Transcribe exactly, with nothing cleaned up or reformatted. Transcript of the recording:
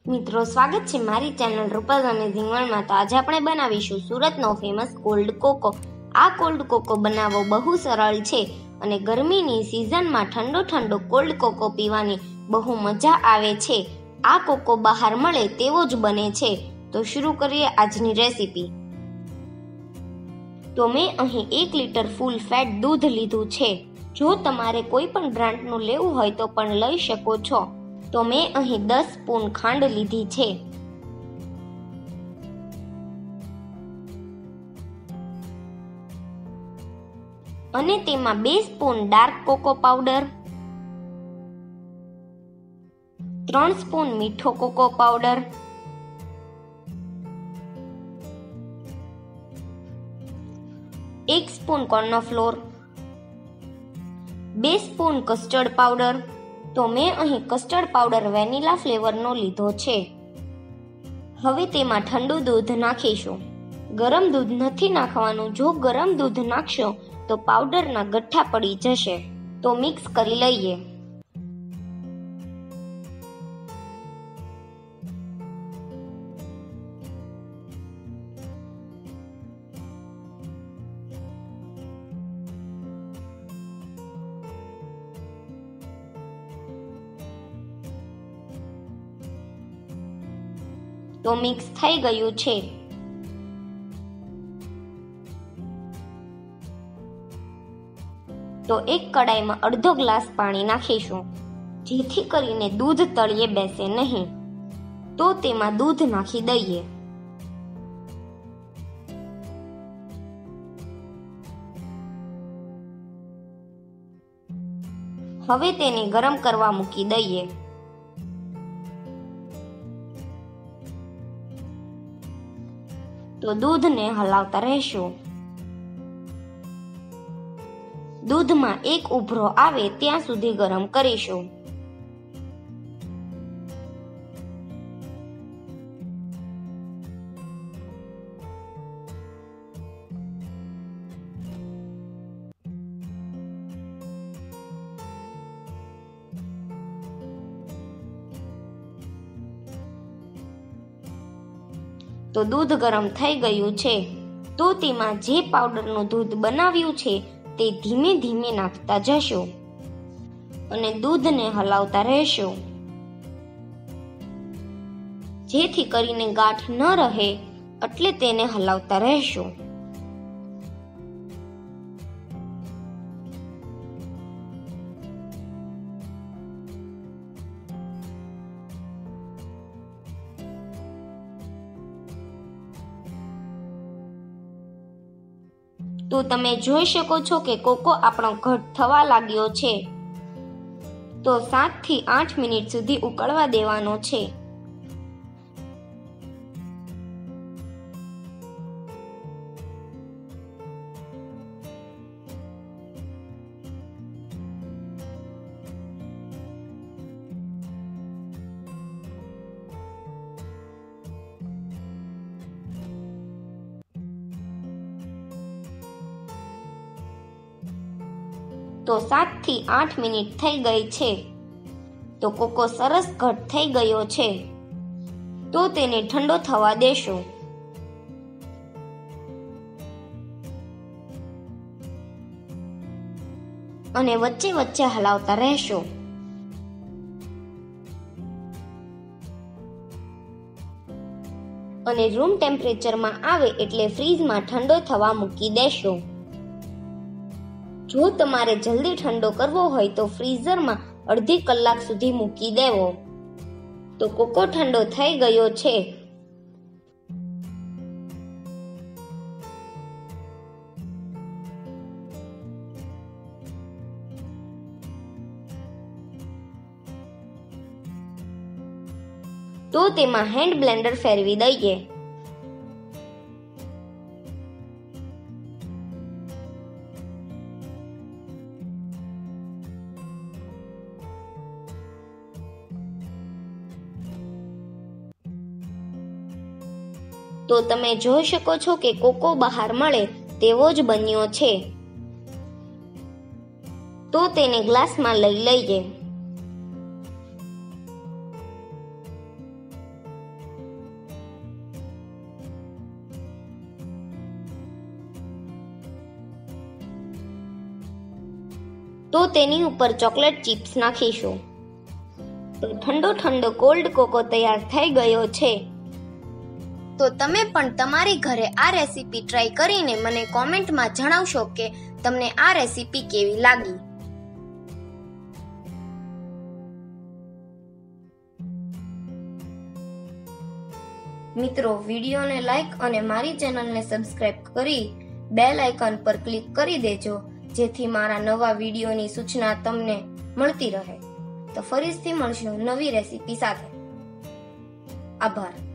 મિત્રો સ્વાગત છે મારી ચેનલ રૂપલ અમેઝિંગ વર્લ્ડમાં। તો આજે આપણે બનાવીશું સુરતનો ફેમસ કોલ્ડ કોકો। આ કોલ્ડ કોકો બનાવવો બહુ સરળ છે અને ગરમીની સિઝનમાં ઠંડો ઠંડો કોલ્ડ કોકો પીવાની બહુ મજા આવે છે। આ કોકો બહાર મળે તેવો જ બને છે। તો શરૂ કરીએ આજની રેસીપી। તો મેં અહીં એક લીટર ફૂલ ફેટ દૂધ લીધું છે। જો તમારે કોઈ પણ બ્રાન્ડનું લેવું હોય તો પણ લઈ શકો છો। તો મેં અહીં દસ સ્પૂન ખાંડ લીધી છે। અને તેમાં બે સ્પૂન ડાર્ક કોકો પાવડર, ત્રણ સ્પૂન મીઠો કોકો પાવડર, એક સ્પૂન કોર્નફ્લોર, બે સ્પૂન કસ્ટર્ડ પાવડર। તો મેં અહીં કસ્ટર્ડ પાવડર વેનીલા ફ્લેવરનો લીધો છે। હવે તેમાં ઠંડુ દૂધ નાખીશું। ગરમ દૂધ નથી નાખવાનું। જો ગરમ દૂધ નાખશો તો પાવડરના ગઠ્ઠા પડી જશે। તો મિક્સ કરી લઈએ। તો મિક્સ થઈ ગયું છે। તો એક કડાઈમાં અડધો ગ્લાસ પાણી નાખીશું, જેથી કરીને દૂધ તળિયે બેસે નહીં। તો તેમાં દૂધ નાખી દઈએ। હવે તેને ગરમ કરવા મૂકી દઈએ। તો દૂધને હલાવતા રહેશું। દૂધમાં એક ઉભરો આવે ત્યાં સુધી ગરમ કરીશું। તો દૂધ ગરમ થઈ ગયું છે। તો તેમાં જે પાવડરનું દૂધ બનાવ્યું છે તે ધીમે ધીમે નાખતા જશો અને દૂધને હલાવતા રહેશો, જેથી કરીને ગાંઠ ન રહે એટલે તેને હલાવતા રહેશો। તો તમે જોઈ શકો છો કે કોકો આપણો ઘટ થવા લાગ્યો છે। તો સાત થી આઠ મિનિટ સુધી ઉકળવા દેવાનો છે। તો સાત થી આઠ મિનિટ થઈ ગઈ છે। તો કોકો સરસ ઘટ થઈ ગયો છે। તો તેને ઠંડો થવા દેશો। અને વચ્ચે વચ્ચે હલાવતા રહેશો। અને રૂમ ટેમ્પરેચરમાં આવે એટલે ફ્રીજમાં ઠંડો થવા મૂકી દેશો। જો તમારે જલ્દી ઠંડો કરવો હોય તો ફ્રીઝરમાં અડધી કલાક સુધી મૂકી દેવો। તો કોકો ઠંડો થઈ ગયો છે। તો તેમાં હેન્ડ બ્લેન્ડર ફેરવી દઈએ। તો તમે જોઈ શકો છો કે કોકો બહાર મળે તેવો જ બન્યો છે। તો તેને ગ્લાસમાં લઈ લઈએ। તો તેની ઉપર ચોકલેટ ચિપ્સ નાખીશું. તો ઠંડો ઠંડો કોલ્ડ કોકો તૈયાર થઈ ગયો છે. તો તમે પણ તમારી ઘરે આ રેસીપી ટ્રાય કરીને મને કોમેન્ટમાં જણાવશો કે તમને આ રેસીપી કેવી લાગી. મિત્રો, વિડીયોને લાઈક અને મારી ચેનલને સબસ્ક્રાઇબ કરી બેલ આઇકન પર ક્લિક કરી દેજો, જેથી મારા નવા વિડીયોની સૂચના તમને મળતી રહે. તો ફરીથી મળશું નવી રેસીપી સાથે. આભાર.